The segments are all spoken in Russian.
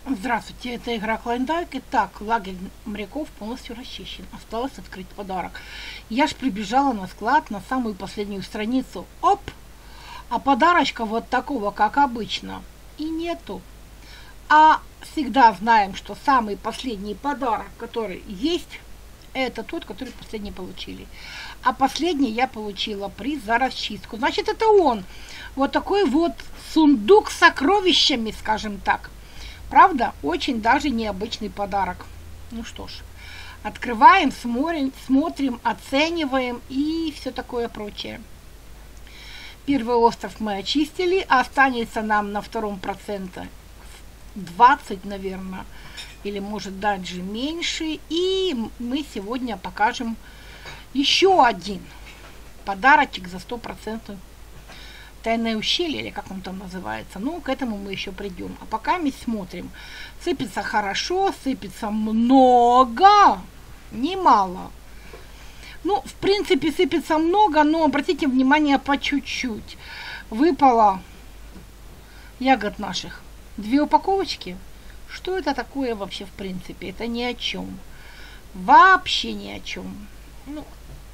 Здравствуйте, это игра Клондайк. Итак, лагерь моряков полностью расчищен. Осталось открыть подарок. Я ж прибежала на склад на самую последнюю страницу. Оп! А подарочка вот такого, как обычно, и нету. А всегда знаем, что самый последний подарок, который есть, это тот, который последний получили. А последний я получила приз за расчистку. Значит, это он. Вот такой вот сундук с сокровищами, скажем так. Правда, очень даже необычный подарок. Ну что ж, открываем, смотрим, оцениваем и все такое прочее. Первый остров мы очистили, а останется нам на втором проценте 20, наверное, или может даже меньше. И мы сегодня покажем еще один подарочек за 100%. Тайное ущелье, или как он там называется. Ну, к этому мы еще придем. А пока мы смотрим. Сыпется хорошо, сыпется много, немало. Ну, в принципе, сыпется много, но обратите внимание по чуть-чуть. Выпало ягод наших 2 упаковочки. Что это такое вообще в принципе? Это ни о чем. Вообще ни о чем. Ну,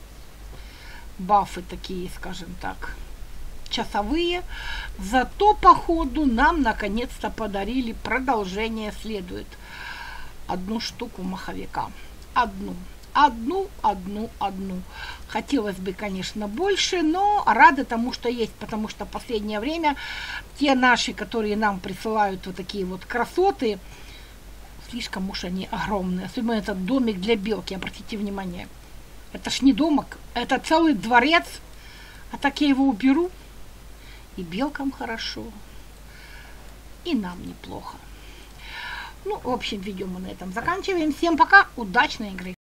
бафы такие, скажем так, часовые. Зато походу нам наконец-то подарили продолжение. Следует 1 штуку маховика. Одну. Хотелось бы, конечно, больше, но рада тому, что есть, потому что в последнее время те наши, которые нам присылают вот такие вот красоты, слишком уж они огромные. Особенно этот домик для белки, обратите внимание. Это ж не домик, это целый дворец. А так я его уберу. И белкам хорошо, и нам неплохо. Ну, в общем, видео мы на этом заканчиваем. Всем пока, удачной игры!